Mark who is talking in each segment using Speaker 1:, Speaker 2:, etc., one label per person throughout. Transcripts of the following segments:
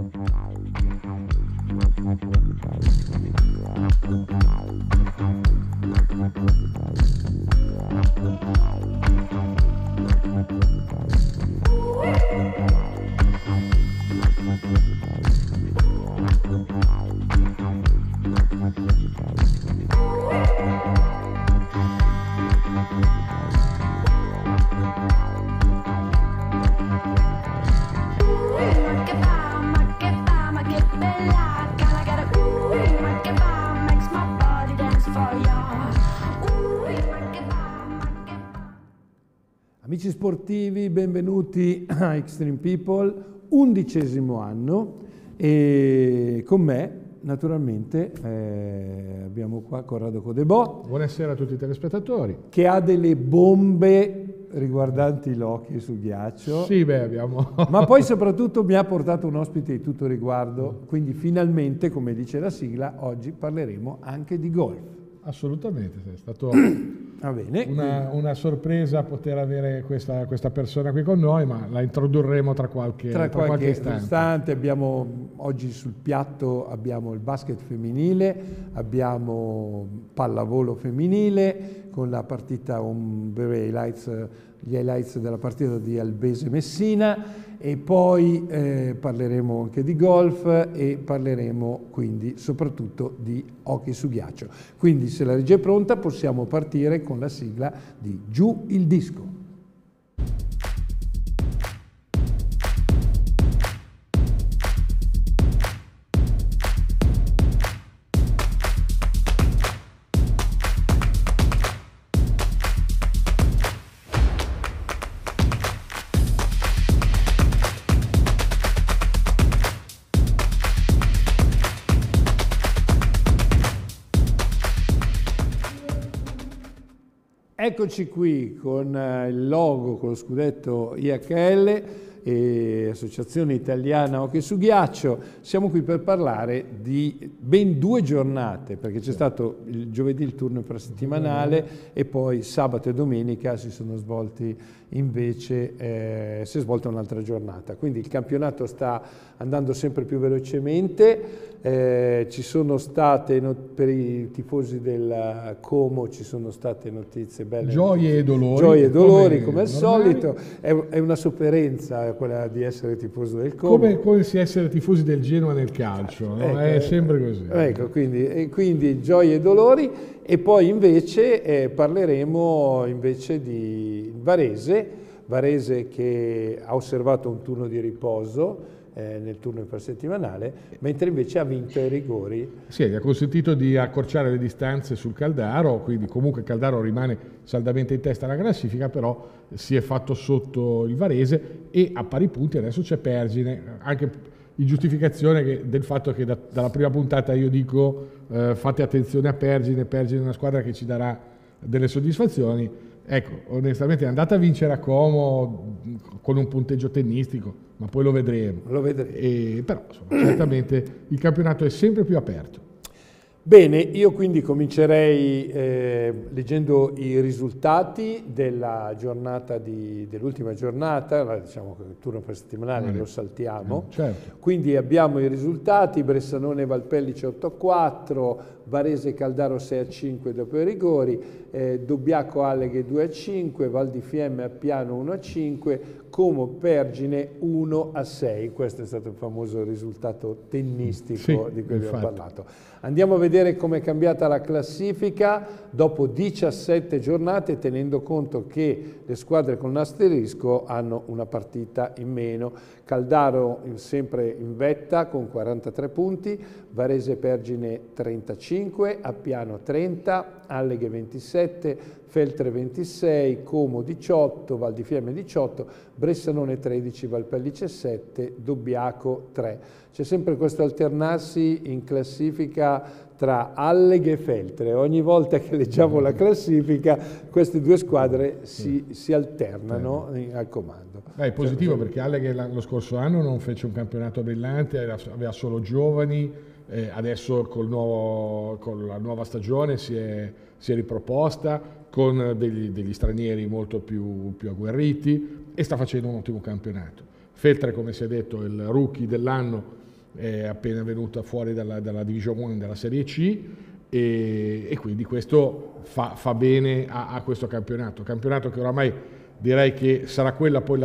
Speaker 1: Amici sportivi, benvenuti a Extreme People, 11° anno, e con me naturalmente abbiamo qua Corrado Codebò.
Speaker 2: Buonasera a tutti i telespettatori.
Speaker 1: Che ha delle bombe riguardanti l'hockey su ghiaccio.
Speaker 2: Sì, beh, abbiamo...
Speaker 1: Ma poi soprattutto mi ha portato un ospite di tutto riguardo, quindi finalmente, come dice la sigla, oggi parleremo anche di golf.
Speaker 2: Assolutamente, è stato
Speaker 1: Va bene.
Speaker 2: una sorpresa poter avere questa persona qui con noi, ma la introdurremo tra qualche istante.
Speaker 1: Abbiamo oggi sul piatto abbiamo il basket femminile, abbiamo pallavolo femminile con la partita, gli highlights della partita di Albese Messina, e poi parleremo anche di golf e parleremo quindi soprattutto di hockey su ghiaccio. Quindi se la regia è pronta possiamo partire con la sigla di Giù il disco. Eccoci qui con il logo, con lo scudetto IHL, Associazione Italiana Hockey su Ghiaccio. Siamo qui per parlare di ben 2 giornate, perché c'è stato il giovedì il turno infrasettimanale e poi sabato e domenica si sono svolti invece, si è svolta un'altra giornata. Quindi il campionato sta andando sempre più velocemente. Ci sono state, per i tifosi del Como, ci sono state notizie belle.
Speaker 2: Gioie e dolori.
Speaker 1: Gioie e dolori, come al solito. È una sofferenza quella di essere tifoso del Como.
Speaker 2: Come si essere tifosi del Genoa nel calcio, no? È sempre così.
Speaker 1: Ecco, quindi gioie e dolori. E poi invece parleremo invece di Varese che ha osservato un turno di riposo nel turno infrasettimanale, mentre invece ha vinto ai rigori.
Speaker 2: Sì, gli ha consentito di accorciare le distanze sul Caldaro, quindi comunque Caldaro rimane saldamente in testa alla classifica, però si è fatto sotto il Varese e a pari punti adesso c'è Pergine, anche in giustificazione del fatto che dalla prima puntata io dico fate attenzione a Pergine è una squadra che ci darà delle soddisfazioni. Ecco, onestamente è andata a vincere a Como con un punteggio tennistico, ma poi lo vedremo. Però insomma, certamente il campionato è sempre più aperto.
Speaker 1: Bene, io quindi comincerei leggendo i risultati della giornata dell'ultima giornata, diciamo che il turno infrasettimanale lo saltiamo.
Speaker 2: Certo.
Speaker 1: Quindi abbiamo i risultati: Bressanone Valpellice 8-4, Varese Caldaro 6-5 dopo i rigori, Dobbiaco Alleghe 2-5, Val di Fiemme Appiano 1-5, Como Pergine 1-6. Questo è stato il famoso risultato tennistico di cui abbiamo parlato. Andiamo a vedere come è cambiata la classifica dopo 17 giornate, tenendo conto che le squadre con asterisco hanno una partita in meno. Caldaro sempre in vetta con 43 punti, Varese Pergine 35, Appiano 30, Alleghe 27, Feltre 26, Como 18, Val di Fiemme 18, Bressanone 13, Valpellice 7, Dobbiaco 3. C'è sempre questo alternarsi in classifica tra Alleghe e Feltre. Ogni volta che leggiamo la classifica queste due squadre si alternano al comando.
Speaker 2: È positivo perché Alleghe lo scorso anno non fece un campionato brillante, aveva solo giovani, adesso con la nuova stagione si è riproposta con degli stranieri molto più agguerriti e sta facendo un ottimo campionato. Feltre, come si è detto, il rookie dell'anno, è appena venuta fuori dalla Division 1 della Serie C, e quindi questo fa bene a questo campionato che oramai direi che sarà quella poi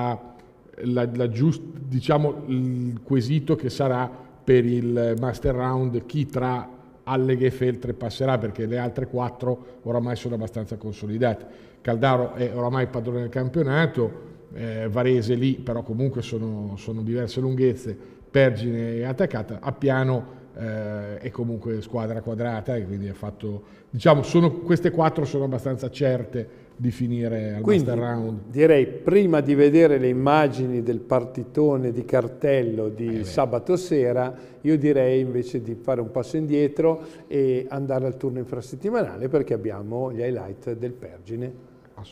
Speaker 2: diciamo, il quesito che sarà per il Master Round, chi tra Alleghe e Feltre passerà, perché le altre 4 oramai sono abbastanza consolidate. Caldaro è oramai padrone del campionato, Varese lì però comunque sono diverse lunghezze, Pergine è attaccata, Appiano è comunque squadra quadrata, e quindi ha fatto, diciamo, queste 4 sono abbastanza certe di finire al Master Round.
Speaker 1: Direi, prima di vedere le immagini del partitone di cartello di sabato sera, io direi invece di fare un passo indietro e andare al turno infrasettimanale, perché abbiamo gli highlight del Pergine.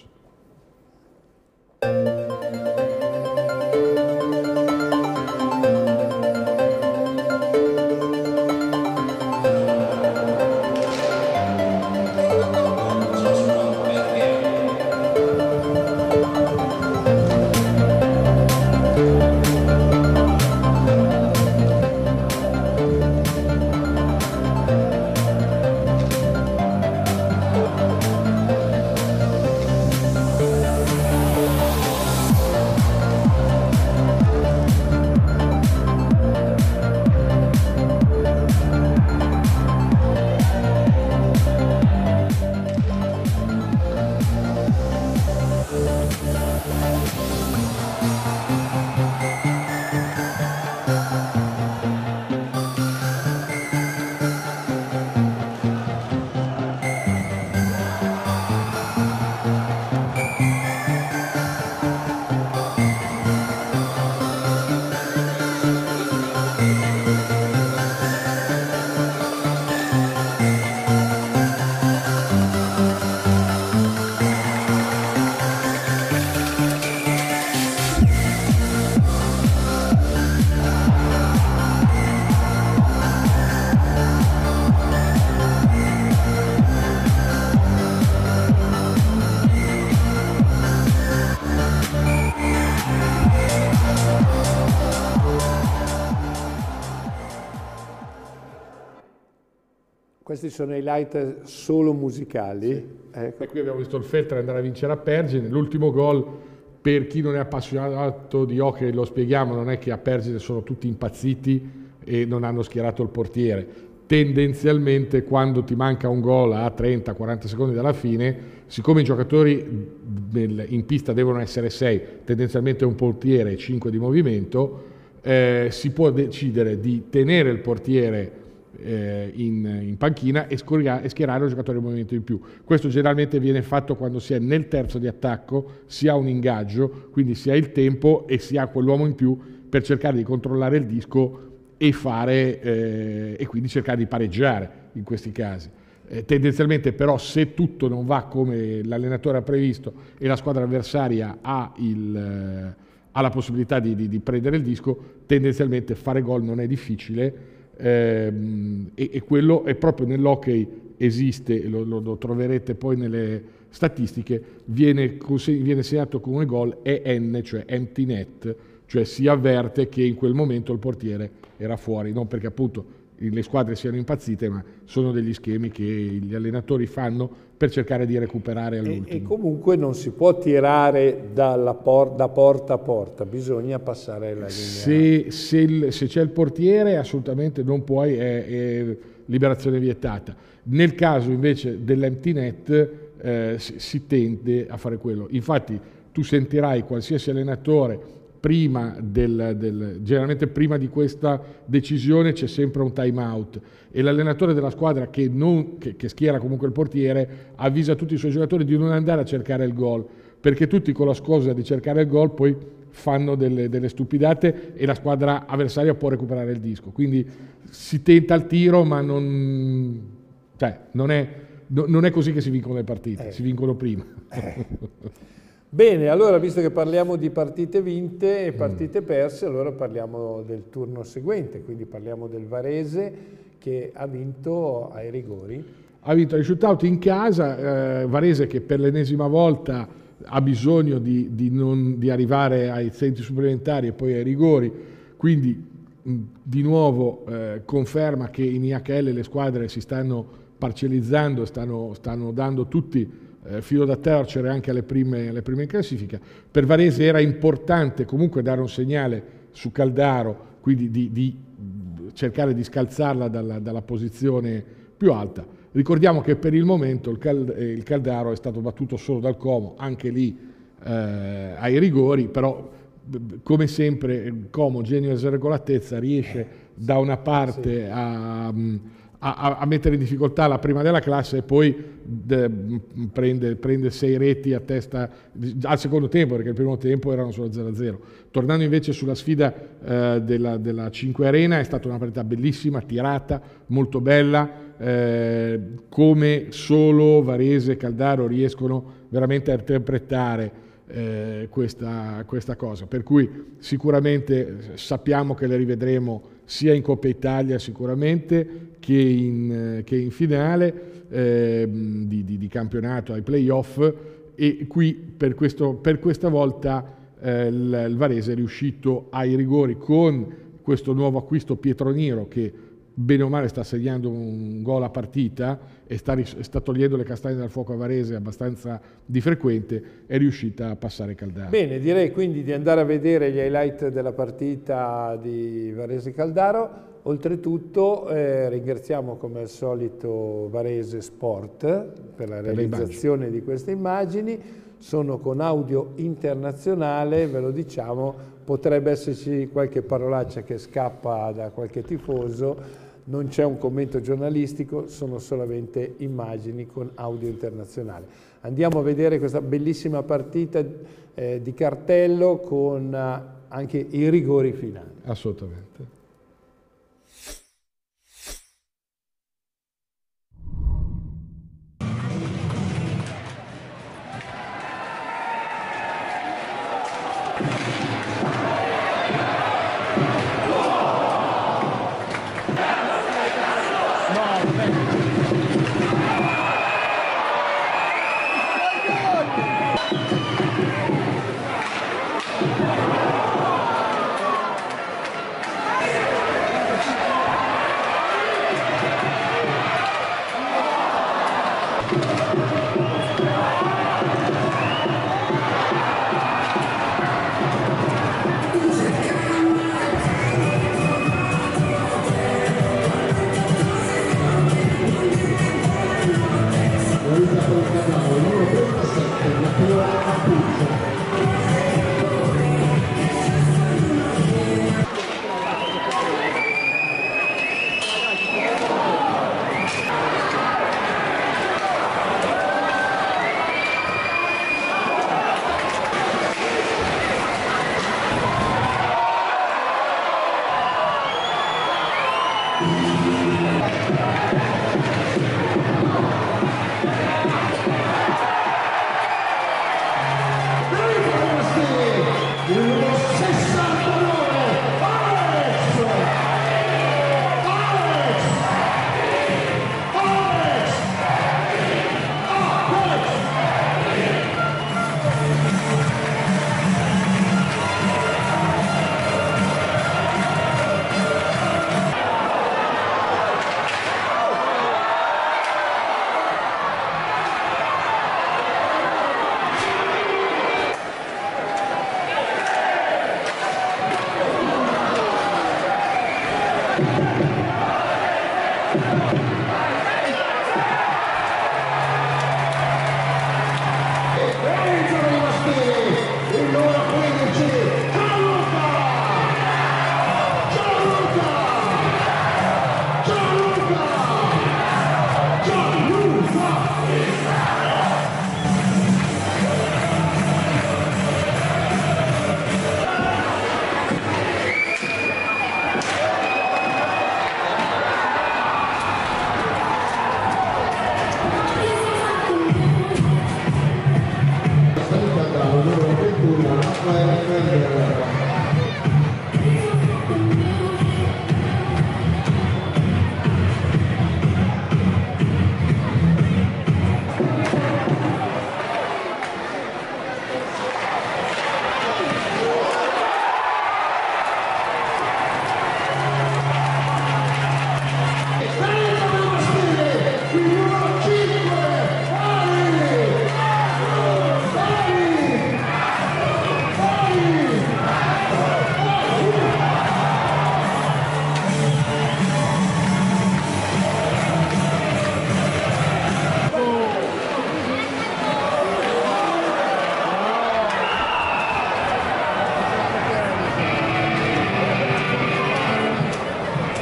Speaker 1: Questi sono highlight solo musicali. Sì.
Speaker 2: Ecco. E qui abbiamo visto il Feltre andare a vincere a Pergine. L'ultimo gol, per chi non è appassionato di hockey, lo spieghiamo, non è che a Pergine sono tutti impazziti e non hanno schierato il portiere. Tendenzialmente quando ti manca un gol a 30-40 secondi dalla fine, siccome i giocatori in pista devono essere 6, tendenzialmente un portiere e 5 di movimento, si può decidere di tenere il portiere in panchina e schierare un giocatore in movimento in più. Questo generalmente viene fatto quando si è nel terzo di attacco, si ha un ingaggio, quindi si ha il tempo e si ha quell'uomo in più per cercare di controllare il disco e e quindi cercare di pareggiare in questi casi. Tendenzialmente però, se tutto non va come l'allenatore ha previsto e la squadra avversaria ha la possibilità di prendere il disco, tendenzialmente fare gol non è difficile. E quello è proprio nell'hockey esiste, lo troverete poi nelle statistiche, viene segnato come gol EN, cioè empty net, cioè si avverte che in quel momento il portiere era fuori, non perché appunto le squadre siano impazzite, ma sono degli schemi che gli allenatori fanno per cercare di recuperare all'ultimo.
Speaker 1: E comunque non si può tirare da porta a porta, bisogna passare la linea.
Speaker 2: Se c'è il portiere assolutamente non puoi, è liberazione vietata. Nel caso invece dell'empty net si tende a fare quello. Infatti tu sentirai qualsiasi allenatore generalmente prima di questa decisione c'è sempre un time out e l'allenatore della squadra che schiera comunque il portiere avvisa tutti i suoi giocatori di non andare a cercare il gol, perché tutti con la scusa di cercare il gol poi fanno delle stupidate e la squadra avversaria può recuperare il disco, quindi si tenta il tiro, ma non è così che si vincono le partite, si vincono prima.
Speaker 1: Bene, allora visto che parliamo di partite vinte e partite perse, allora parliamo del turno seguente, quindi parliamo del Varese che ha vinto ai rigori.
Speaker 2: Ha vinto ai shootout in casa, Varese che per l'ennesima volta ha bisogno di arrivare ai tempi supplementari e poi ai rigori, quindi di nuovo conferma che in IHL le squadre si stanno parcellizzando, stanno dando tutti filo da torcere anche alle prime in classifica. Per Varese era importante comunque dare un segnale su Caldaro, quindi di cercare di scalzarla dalla posizione più alta. Ricordiamo che per il momento il Caldaro è stato battuto solo dal Como, anche lì ai rigori, però come sempre Como, genio e sregolatezza, riesce da una parte a mettere in difficoltà la prima della classe e poi prende 6 reti a testa al secondo tempo, perché il primo tempo erano solo 0-0. Tornando invece sulla sfida della 5 Arena, è stata una partita bellissima, tirata, molto bella, come solo Varese e Caldaro riescono veramente a interpretare questa cosa, per cui sicuramente sappiamo che le rivedremo sia in Coppa Italia sicuramente che in finale di campionato ai playoff, e qui per questa volta il Varese è riuscito ai rigori con questo nuovo acquisto Pietroniro, che bene o male sta segnando un gol a partita e sta togliendo le castagne dal fuoco a Varese abbastanza di frequente, è riuscita a passare Caldaro.
Speaker 1: Bene, direi quindi di andare a vedere gli highlight della partita di Varese-Caldaro. Oltretutto ringraziamo come al solito Varese Sport per la realizzazione di queste immagini. Sono con audio internazionale, ve lo diciamo, potrebbe esserci qualche parolaccia che scappa da qualche tifoso, non c'è un commento giornalistico, sono solamente immagini con audio internazionale. Andiamo a vedere questa bellissima partita di cartello con anche i rigori finali.
Speaker 2: Assolutamente.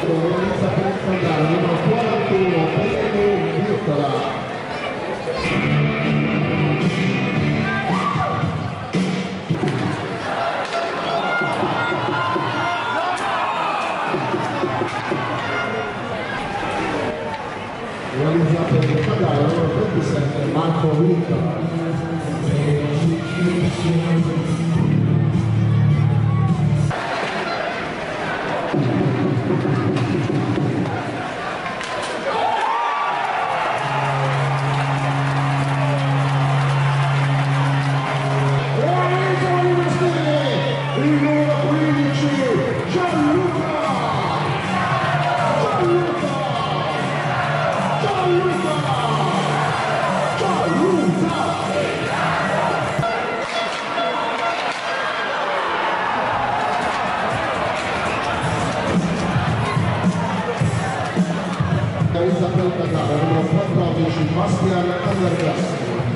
Speaker 3: realizza per il Caldaro, numero 41, Pedro Virtola. Realizza per il Caldaro, numero 27, Marco Virtola. Bastian Andergas.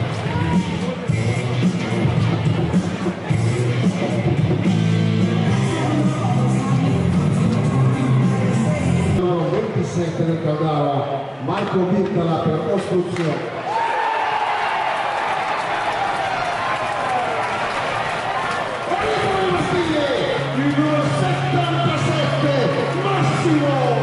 Speaker 3: Numero 27 del Caldaro, Marco Virtola per costruzione. Il numero 77, Massimo!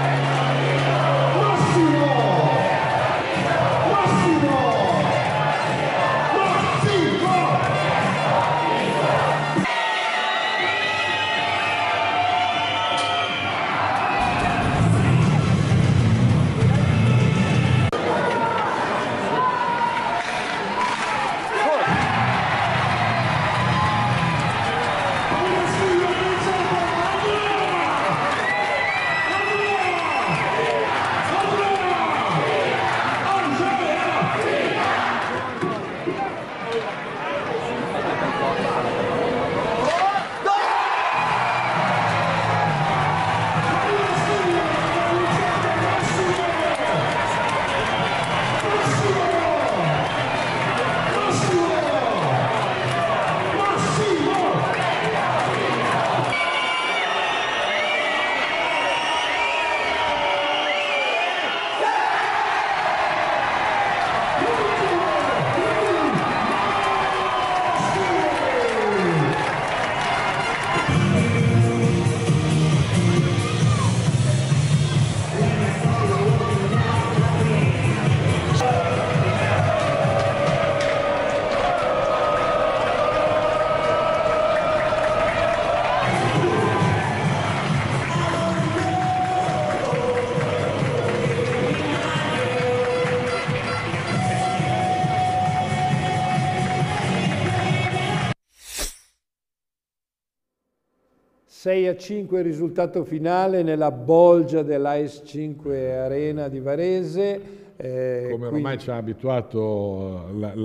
Speaker 1: A 5 il risultato finale nella bolgia dell'AS 5 Arena di Varese.
Speaker 2: Come ormai ci ha abituato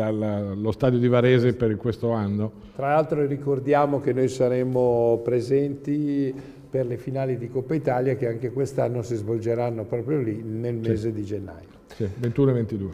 Speaker 2: lo stadio di Varese per questo anno.
Speaker 1: Tra l'altro ricordiamo che noi saremo presenti per le finali di Coppa Italia che anche quest'anno si svolgeranno proprio lì nel mese di gennaio.
Speaker 2: Sì, 21 e 22.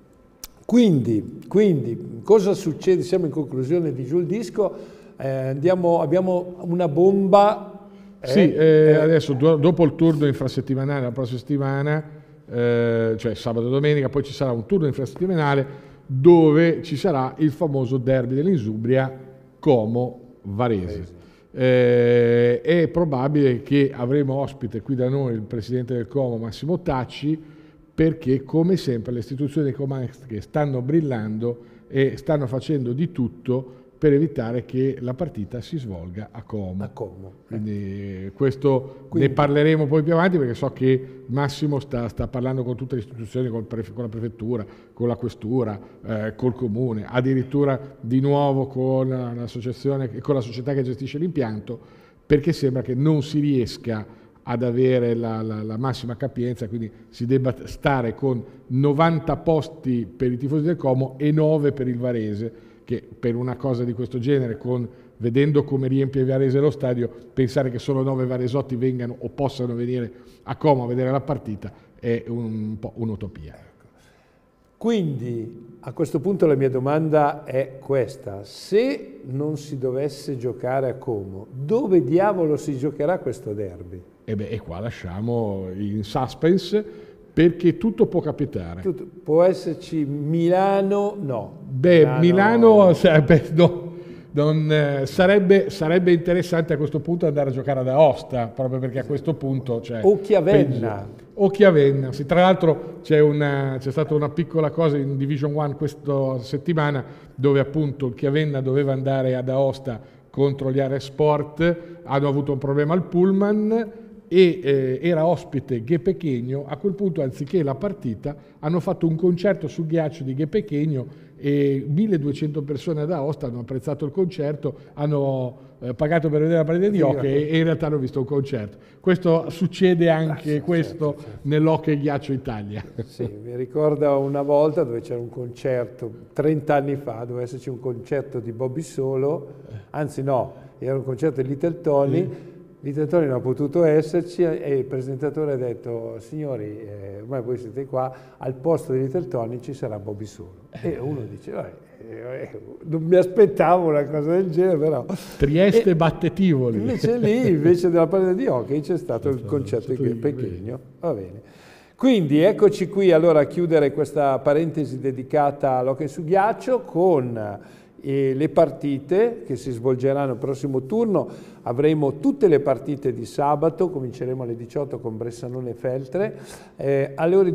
Speaker 1: Quindi cosa succede? Siamo in conclusione di Giù il Disco. Abbiamo una bomba.
Speaker 2: Adesso dopo il turno infrasettimanale la prossima settimana, cioè sabato e domenica, poi ci sarà un turno infrasettimanale dove ci sarà il famoso derby dell'Insubria Como-Varese. È probabile che avremo ospite qui da noi il presidente del Como, Massimo Tacci, perché come sempre le istituzioni comasche stanno brillando e stanno facendo di tutto per evitare che la partita si svolga a Como. Quindi questo ne parleremo poi più avanti, perché so che Massimo sta parlando con tutte le istituzioni, con la prefettura, con la questura, col comune, addirittura di nuovo con l'associazione, con la società che gestisce l'impianto, perché sembra che non si riesca ad avere la massima capienza, quindi si debba stare con 90 posti per i tifosi del Como e 9 per il Varese, che per una cosa di questo genere, vedendo come riempie Varese lo stadio, pensare che solo 9 varesotti vengano o possano venire a Como a vedere la partita è un po' un'utopia.
Speaker 1: Quindi a questo punto la mia domanda è questa: se non si dovesse giocare a Como, dove diavolo si giocherà questo derby?
Speaker 2: E qua lasciamo in suspense, perché tutto può capitare.
Speaker 1: Può esserci Milano, no.
Speaker 2: Beh, Milano sarebbe, sarebbe interessante a questo punto andare a giocare ad Aosta, proprio perché a questo punto
Speaker 1: o Chiavenna.
Speaker 2: O Chiavenna. Sì, tra l'altro c'è stata una piccola cosa in Division 1 questa settimana, dove appunto il Chiavenna doveva andare ad Aosta contro gli Ares Sport, hanno avuto un problema al pullman e era ospite Ghe Pequeno. A quel punto, anziché la partita, hanno fatto un concerto sul ghiaccio di Ghe Pequeno e 1200 persone ad Aosta hanno apprezzato il concerto, hanno pagato per vedere la partita di hockey e in realtà hanno visto un concerto. Questo succede anche certo. Nell'Hockey Ghiaccio Italia.
Speaker 1: Sì, mi ricorda una volta dove c'era un concerto, 30 anni fa, doveva esserci un concerto di Bobby Solo, anzi no, era un concerto di Little Tony. Sì. Little Tony non ha potuto esserci e il presentatore ha detto: signori, ormai voi siete qua, al posto di Little Tony ci sarà Bobby Solo. E uno dice: non mi aspettavo una cosa del genere, però.
Speaker 2: Trieste batte Tivoli.
Speaker 1: Invece lì, invece della partita di hockey, c'è stato il concerto di Pequeno. Va bene. Quindi eccoci qui allora a chiudere questa parentesi dedicata all'hockey su ghiaccio con le partite che si svolgeranno il prossimo turno. Avremo tutte le partite di sabato, cominceremo alle 18 con Bressanone e Feltre, alle ore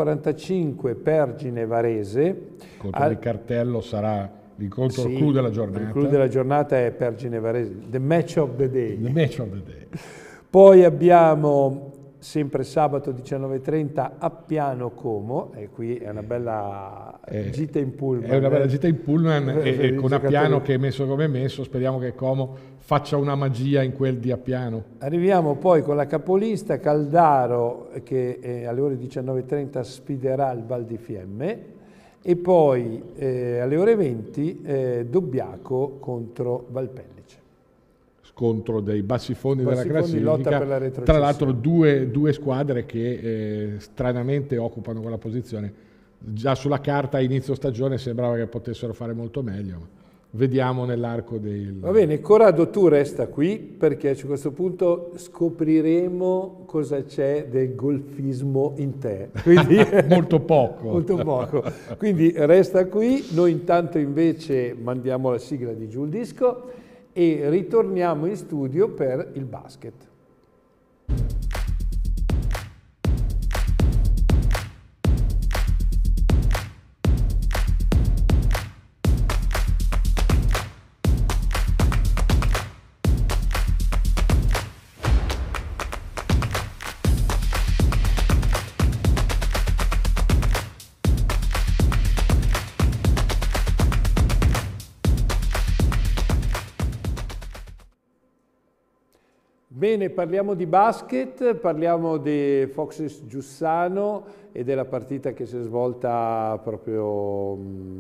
Speaker 1: 18:45 Pergine Varese.
Speaker 2: Il cartello sarà l'incontro clou della giornata.
Speaker 1: Il clou della giornata è Pergine Varese, the match of the day.
Speaker 2: The match of the day.
Speaker 1: Poi abbiamo sempre sabato 19:30 Appiano Como, e qui è una bella gita in pullman.
Speaker 2: È una bella gita in pullman e con Appiano che è messo come è messo, speriamo che Como faccia una magia in quel di Appiano.
Speaker 1: Arriviamo poi con la capolista Caldaro che alle ore 19:30 sfiderà il Val di Fiemme, e poi alle ore 20 Dobbiaco contro Valpellice.
Speaker 2: Scontro dei bassifondi della classifica,
Speaker 1: lotta per la retrocessione.
Speaker 2: Tra l'altro due squadre che stranamente occupano quella posizione. Già sulla carta a inizio stagione sembrava che potessero fare molto meglio, ma vediamo nell'arco del...
Speaker 1: Va bene, Corrado, tu resta qui perché a questo punto scopriremo cosa c'è del golfismo in te. Quindi,
Speaker 2: molto poco.
Speaker 1: Molto poco. Quindi resta qui, noi intanto invece mandiamo la sigla di Giù il Disco e ritorniamo in studio per il basket. Bene, parliamo di basket, parliamo di Foxes Giussano e della partita che si è svolta proprio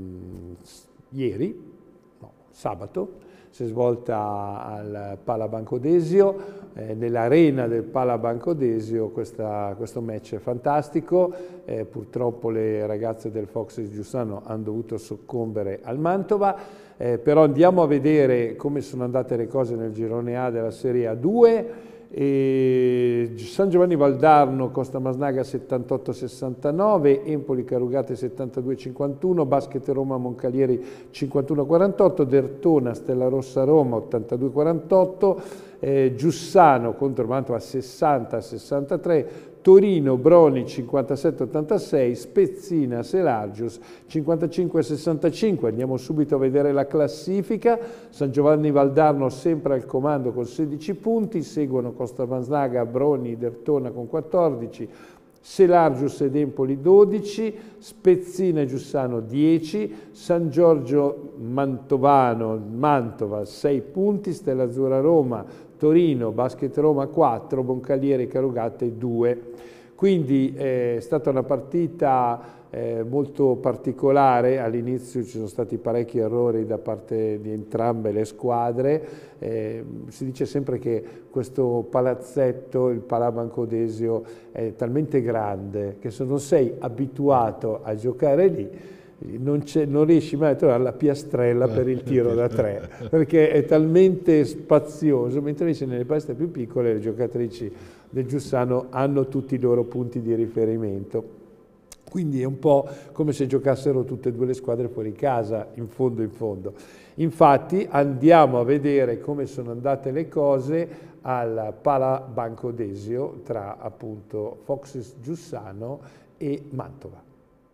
Speaker 1: ieri, no, sabato, si è svolta al Pala Banco Desio, nell'arena del Pala Banco Desio. Questo match è fantastico, purtroppo le ragazze del Foxes Giussano hanno dovuto soccombere al Mantova. Però andiamo a vedere come sono andate le cose nel girone A della Serie A2. San Giovanni Valdarno, Costa Masnaga 78-69, Empoli Carugate 72-51, Basket Roma Moncalieri 51-48, Dertona Stella Rossa Roma 82-48, Giussano contro Mantova 60-63, Torino Broni 57-86, Spezzina Selargius 55-65. Andiamo subito a vedere la classifica. San Giovanni Valdarno sempre al comando con 16 punti, seguono Costa Masnaga, Broni, Dertona con 14, Selargius ed Empoli 12, Spezzina e Giussano 10, San Giorgio Mantovano, Mantova 6 punti, Stella Azzurra Roma, Torino, Basket Roma 4, Moncalieri e Carugate 2. Quindi è stata una partita molto particolare. All'inizio ci sono stati parecchi errori da parte di entrambe le squadre. Si dice sempre che questo palazzetto, il Pala Banco Desio, è talmente grande che se non sei abituato a giocare lì non riesci mai a trovare la piastrella per il tiro da 3, perché è talmente spazioso, mentre invece nelle palestre più piccole le giocatrici del Giussano hanno tutti i loro punti di riferimento. Quindi è un po' come se giocassero tutte e due le squadre fuori casa, in fondo in fondo. Infatti andiamo a vedere come sono andate le cose al Pala Banco Desio tra appunto Foxes Giussano e Mantova.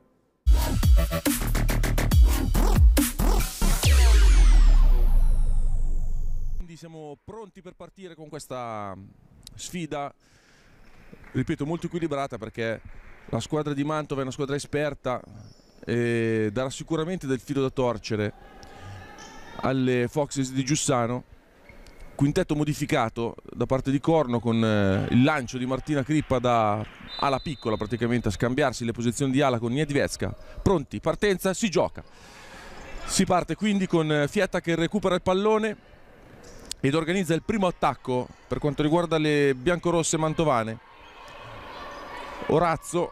Speaker 4: Quindi siamo pronti per partire con questa sfida, ripeto, molto equilibrata, perché la squadra di Mantova è una squadra esperta e darà sicuramente del filo da torcere alle Foxes di Giussano. Quintetto modificato da parte di Corno con il lancio di Martina Crippa da ala piccola, praticamente a scambiarsi le posizioni di ala con Niedviecka. Pronti, partenza, si gioca. Si parte quindi con Fietta che recupera il pallone ed organizza il primo attacco per quanto riguarda le biancorosse mantovane. Orazzo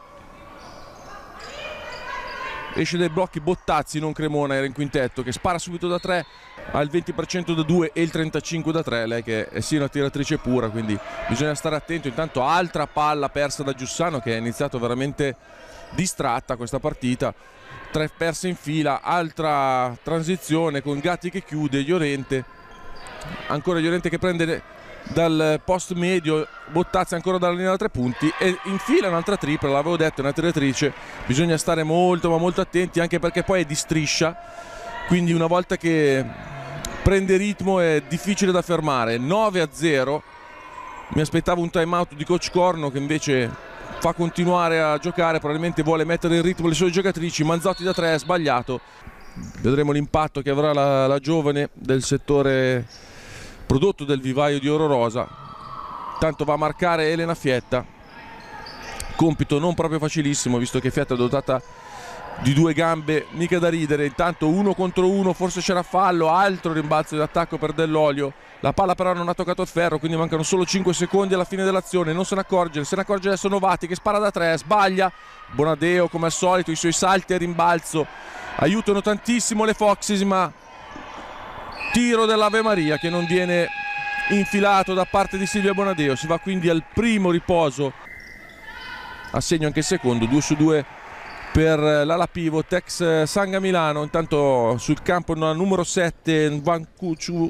Speaker 4: esce dai blocchi, Bottazzi, non Cremona, era in quintetto, che spara subito da 3 al 20% da 2 e il 35% da 3, lei che è sì una tiratrice pura, quindi bisogna stare attento. Intanto altra palla persa da Giussano, che ha iniziato veramente distratta questa partita, 3 perse in fila, altra transizione con Gatti che chiude, Llorente, ancora Llorente che prende dal post medio, Bottazzi ancora dalla linea da 3 punti e infila un'altra tripla, l'avevo detto, è una tiratrice, bisogna stare molto ma molto attenti, anche perché poi è di striscia, quindi una volta che prende ritmo è difficile da fermare. 9-0, mi aspettavo un time out di coach Corno che invece fa continuare a giocare, probabilmente vuole mettere in ritmo le sue giocatrici. Manzotti da 3 è sbagliato, vedremo l'impatto che avrà la giovane del settore prodotto del vivaio di Oro Rosa. Tanto va a marcare Elena Fietta, compito non proprio facilissimo visto che Fietta è dotata di 2 gambe mica da ridere. Intanto 1 contro 1, forse c'era fallo, altro rimbalzo di attacco per Dell'Olio, la palla però non ha toccato il ferro, quindi mancano solo 5 secondi alla fine dell'azione, non se ne accorge adesso Novati che spara da 3, sbaglia. Bonadeo come al solito, i suoi salti a rimbalzo aiutano tantissimo le Foxes, ma tiro dell'Ave Maria che non viene infilato da parte di Silvia Bonadeo. Si va quindi al primo riposo, assegno anche il secondo, 2-2 per l'ala pivot ex Sanga Milano. Intanto sul campo la numero 7 Nvankuchu,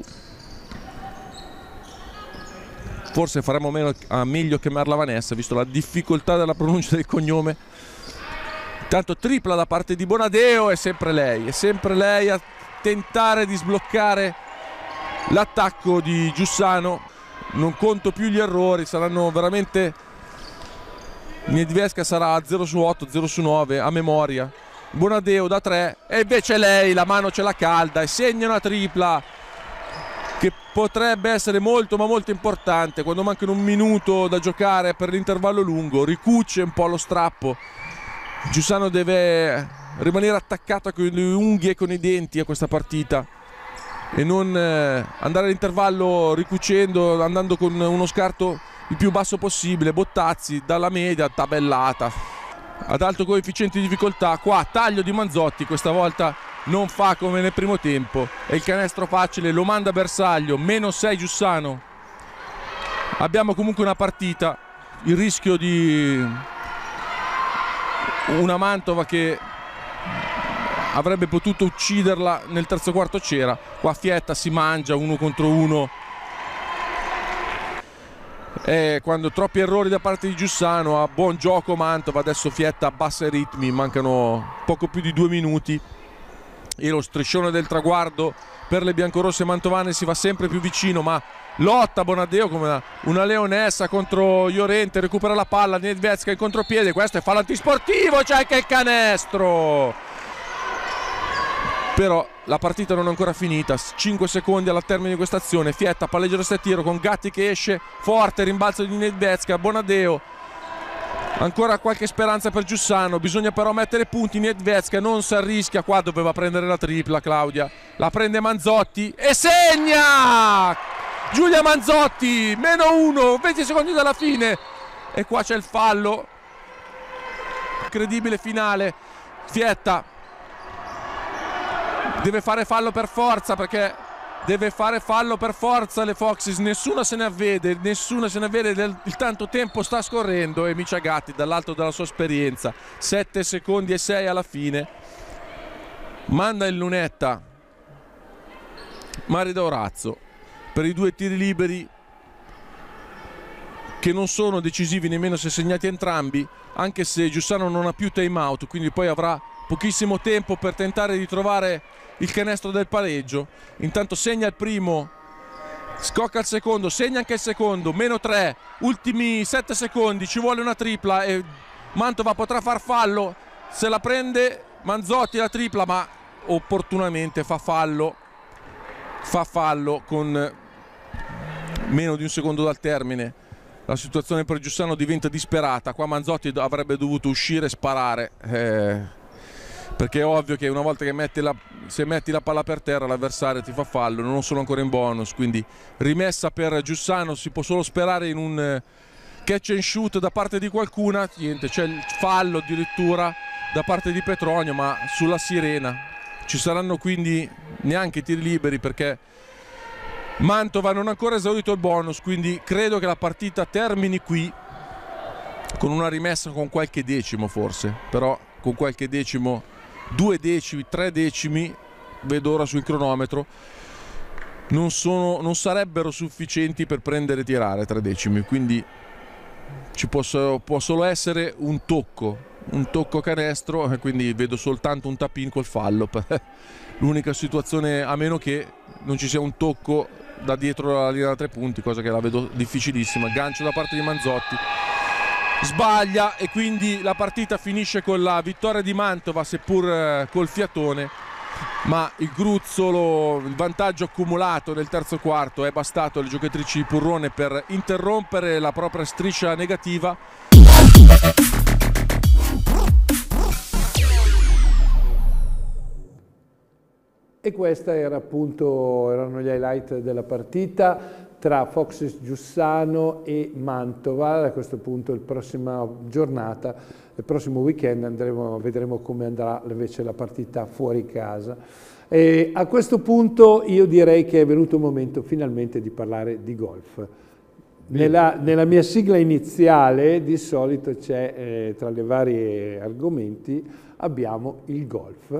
Speaker 4: forse faremo meglio chiamarla Vanessa visto la difficoltà della pronuncia del cognome. Intanto tripla da parte di Bonadeo, è sempre lei a tentare di sbloccare l'attacco di Giussano. Non conto più gli errori, saranno veramente, Niedviecka sarà 0 su 8, 0 su 9 a memoria. Bonadeo da 3 e invece lei la mano ce la calda e segna una tripla che potrebbe essere molto ma molto importante quando mancano un minuto da giocare per l'intervallo lungo. Ricuce un po' lo strappo, Giussano deve rimanere attaccato con le unghie e con i denti a questa partita e non andare all'intervallo ricucendo, andando con uno scarto il più basso possibile. Bottazzi dalla media, tabellata ad alto coefficiente di difficoltà. Qua taglio di Manzotti, questa volta non fa come nel primo tempo e il canestro facile lo manda Bersaglio. -6 Giussano. Abbiamo comunque una partita, il rischio di una Mantova che avrebbe potuto ucciderla nel terzo quarto c'era. Qua Fietta si mangia 1 contro 1 e quando troppi errori da parte di Giussano, a buon gioco Mantova. Adesso Fietta abbassa i ritmi, mancano poco più di 2 minuti e lo striscione del traguardo per le biancorosse mantovane si va sempre più vicino, ma lotta Bonadeo come una leonessa contro Llorente, recupera la palla, Niedviecka in contropiede, questo è fallo antisportivo, c'è anche il canestro. Però la partita non è ancora finita, 5 secondi alla termine di questa azione. Fietta palleggia il tiro con Gatti che esce forte, rimbalzo di Niedviecka, Bonadeo, ancora qualche speranza per Giussano, bisogna però mettere punti. Niedviecka non si arrischia, qua doveva prendere la tripla Claudia, la prende Manzotti e segna Giulia Manzotti, -1, 20 secondi dalla fine e qua c'è il fallo incredibile finale. Fietta deve fare fallo per forza perché deve fare fallo per forza le Foxes, nessuna se ne avvede, il tanto tempo sta scorrendo e Misha Gatti dall'alto della sua esperienza, 7 secondi e 6 alla fine, manda in lunetta Marida Orazzo per i 2 tiri liberi che non sono decisivi nemmeno se segnati entrambi, anche se Giussano non ha più time out, quindi poi avrà pochissimo tempo per tentare di trovare il canestro del pareggio. Intanto segna il primo, scocca il secondo, segna anche il secondo, -3, ultimi 7 secondi, ci vuole una tripla e Mantova potrà far fallo, se la prende Manzotti la tripla, ma opportunamente fa fallo con meno di un secondo dal termine. La situazione per Giussano diventa disperata, qua Manzotti avrebbe dovuto uscire e sparare, perché è ovvio che una volta che se metti la palla per terra l'avversario ti fa fallo, non sono ancora in bonus, quindi rimessa per Giussano, si può solo sperare in un catch and shoot da parte di qualcuna, niente, c'è il fallo addirittura da parte di Petronio, ma sulla sirena. Ci saranno quindi neanche tiri liberi perché Mantova non ha ancora esaurito il bonus, quindi credo che la partita termini qui con una rimessa con qualche decimo forse, però con qualche decimo, 2 decimi, 3 decimi, vedo ora sul cronometro, non sarebbero sufficienti per prendere e tirare 3 decimi, quindi può solo essere un tocco canestro, e quindi vedo soltanto un tap-in col fallo. L'unica situazione, a meno che non ci sia un tocco da dietro la linea da 3 punti, cosa che la vedo difficilissima. Gancio da parte di Manzotti, sbaglia e quindi la partita finisce con la vittoria di Mantova, seppur col fiatone, ma il gruzzolo, il vantaggio accumulato nel terzo quarto è bastato alle giocatrici di Purrone per interrompere la propria striscia negativa.
Speaker 1: E questi erano gli highlight della partita tra Foxes Giussano e Mantova. A questo punto, la prossima giornata, il prossimo weekend vedremo come andrà invece la partita fuori casa. E a questo punto io direi che è venuto il momento finalmente di parlare di golf. Nella mia sigla iniziale di solito c'è, tra i vari argomenti, abbiamo il golf.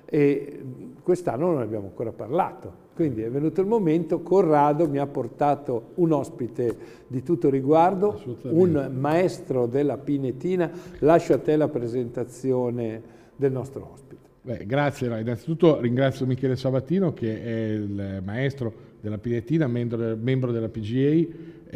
Speaker 1: E quest'anno non ne abbiamo ancora parlato, quindi è venuto il momento. Corrado mi ha portato un ospite di tutto riguardo, un maestro della Pinetina. Lascio a te la presentazione del nostro ospite.
Speaker 2: Grazie, innanzitutto ringrazio Michele Sabatino che è il maestro della Pinetina, membro della PGA.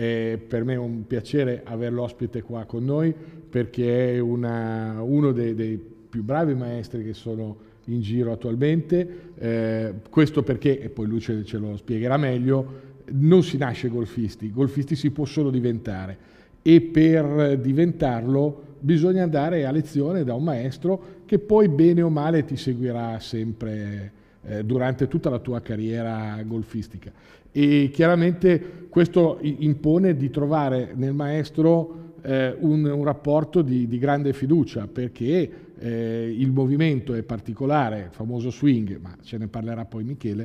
Speaker 2: Per me è un piacere averlo ospite qua con noi perché è uno dei più bravi maestri che sono in giro attualmente, questo perché, e poi lui ce lo spiegherà meglio, non si nasce golfisti si può solo diventare, e per diventarlo bisogna andare a lezione da un maestro che poi bene o male ti seguirà sempre durante tutta la tua carriera golfistica. E chiaramente questo impone di trovare nel maestro un rapporto di grande fiducia, perché il movimento è particolare, il famoso swing, ma ce ne parlerà poi Michele,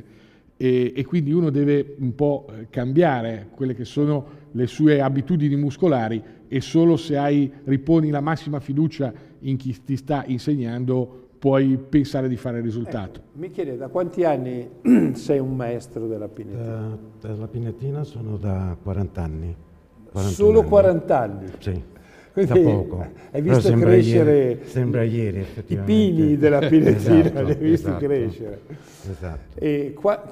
Speaker 2: e quindi uno deve un po' cambiare quelle che sono le sue abitudini muscolari, e solo se riponi la massima fiducia in chi ti sta insegnando puoi pensare di fare il risultato.
Speaker 1: Michele, da quanti anni sei un maestro della Pinetina?
Speaker 5: Della Pinetina sono da 40 anni.
Speaker 1: Solo 40 anni?
Speaker 5: Sì,
Speaker 1: quindi
Speaker 5: da poco.
Speaker 1: Hai visto crescere
Speaker 5: sembra ieri, effettivamente.
Speaker 1: I pini della Pinetina,
Speaker 5: Esatto,
Speaker 1: li hai visti
Speaker 5: esatto,
Speaker 1: crescere.
Speaker 5: Esatto.
Speaker 1: E